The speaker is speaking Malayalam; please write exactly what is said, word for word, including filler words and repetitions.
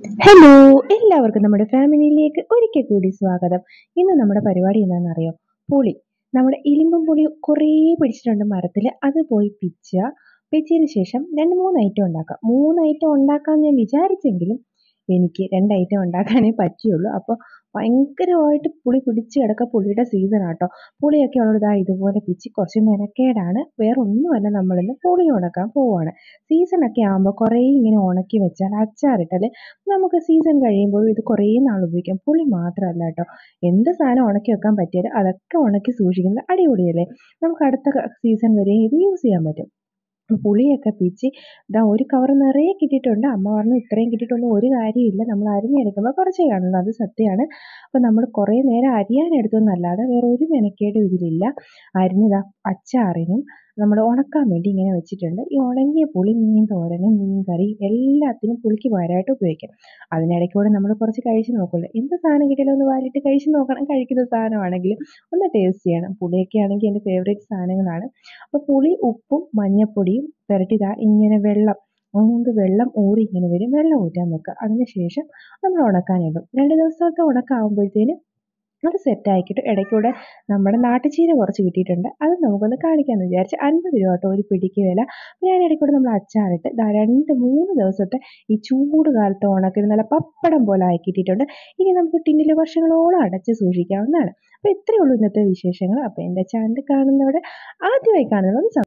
ഹലോ! എല്ലാവർക്കും നമ്മുടെ ഫാമിലിയിലേക്ക് ഒരിക്കൽ കൂടി സ്വാഗതം. ഇന്ന് നമ്മുടെ പരിപാടി എന്താണെന്നറിയോ? പുളി. നമ്മുടെ ഇലിമ്പൻ പുളി കുറേ പിടിച്ചിട്ടുണ്ട് മരത്തില്. അത് പോയി പിച്ചുക. പിച്ചിയതിന് ശേഷം രണ്ട്, മൂന്ന് ഐറ്റം ഉണ്ടാക്കാം. മൂന്ന് ഐറ്റം ഉണ്ടാക്കാൻ ഞാൻ വിചാരിച്ചെങ്കിലും എനിക്ക് രണ്ട് ഐറ്റം ഉണ്ടാക്കാനേ പറ്റിയുള്ളൂ. അപ്പോൾ ഭയങ്കരമായിട്ട് പുളി പിടിച്ച് കിടക്ക പുളിയുടെ സീസണാട്ടോ. പുളിയൊക്കെ ഉള്ളത് ദാ ഇതുപോലെ പിച്ചി കുറച്ച് മെനക്കേടാണ്. വേറൊന്നുമല്ല, നമ്മളിന്ന് പുളി ഉണക്കാൻ പോവാണ്. സീസണൊക്കെ ആകുമ്പോൾ കുറേ ഇങ്ങനെ ഉണക്കി വെച്ചാൽ അച്ചാറിട്ടാൽ നമുക്ക് സീസൺ കഴിയുമ്പോൾ ഇത് കുറേ നാൾ ഉപയോഗിക്കാം. പുളി മാത്രമല്ല കേട്ടോ, എന്ത് സാധനം ഉണക്കി വെക്കാൻ പറ്റിയാലും അതൊക്കെ ഉണക്കി സൂക്ഷിക്കുന്നത് അടിപൊളിയല്ലേ. നമുക്ക് അടുത്ത ക സീസൺ വരെ ഇത് യൂസ് ചെയ്യാൻ പറ്റും. പുളിയൊക്കെ പിച്ചി ദാ ഒരു കവർ നിറയെ കിട്ടിയിട്ടുണ്ട്. അമ്മ പറഞ്ഞു ഇത്രയും കിട്ടിയിട്ടൊന്നും ഒരു കാര്യമില്ല. നമ്മൾ അരിഞ്ഞെടുക്കുമ്പോൾ കുറച്ചേ കാണുള്ളൂ. അത് സത്യമാണ്. അപ്പോൾ നമ്മൾ കുറേ നേരം അരിയാനെടുത്തെന്നല്ലാതെ വേറെ ഒരു മെനക്കേടും ഇതിലില്ല. അരിഞ്ഞ് അച്ചാറിനും നമ്മൾ ഉണക്കാൻ വേണ്ടി ഇങ്ങനെ വെച്ചിട്ടുണ്ട്. ഈ ഉണങ്ങിയ പുളി മീൻ തോരനും മീൻ കറിയും എല്ലാത്തിനും പുളിക്ക് പകരമായിട്ട് ഉപയോഗിക്കാം. അതിനിടയ്ക്കൂടെ നമ്മൾ കുറച്ച് കഴിച്ച് നോക്കുമല്ലോ. എന്ത് സാധനം കിട്ടിയാലും ഒന്ന് വായിലിട്ട് കഴിച്ച് നോക്കണം. കഴിക്കുന്ന സാധനമാണെങ്കിലും ഒന്ന് ടേസ്റ്റ് ചെയ്യണം. പുളിയൊക്കെ ആണെങ്കിൽ എൻ്റെ ഫേവറേറ്റ് സാധനങ്ങളാണ്. അപ്പോൾ പുളി, ഉപ്പും മഞ്ഞൾപ്പൊടിയും പുരട്ടി ദാ ഇങ്ങനെ വെള്ളം മൂന്ന് വെള്ളം ഊറി ഇങ്ങനെ വരും. വെള്ളം ഊറ്റാൻ വെക്കുക. അതിന് ശേഷം നമ്മൾ ഉണക്കാനിടും. രണ്ട് ദിവസത്തെ ഉണക്കാകുമ്പോഴത്തേനും അത് സെറ്റാക്കിയിട്ട് ഇടയ്ക്കൂടെ നമ്മുടെ നാട്ടുചീര കുറച്ച് കിട്ടിയിട്ടുണ്ട്. അത് നമുക്കൊന്ന് കാണിക്കാമെന്ന് വിചാരിച്ച് അൻപത് രൂപ കേട്ടോ ഒരു പിടിക്ക് വില. അപ്പോൾ ഞാൻ ഇടയ്ക്കൂടെ നമ്മൾ അച്ചാറിട്ട് ദാ രണ്ട് മൂന്ന് ദിവസത്തെ ഈ ചൂട് കാലത്ത് ഉണക്കിന് നല്ല പപ്പടം പോലെ ആക്കി കിട്ടിയിട്ടുണ്ട്. ഇനി നമുക്ക് ടിന്നിൽ വർഷങ്ങളോളം അടച്ച് സൂക്ഷിക്കാവുന്നതാണ്. അപ്പോൾ ഇത്രയേ ഉള്ളൂ ഇന്നത്തെ വിശേഷങ്ങൾ. അപ്പോൾ എൻ്റെ ചാനൽ കാണുന്നവരെ ആദ്യമായി കാണുന്നവർ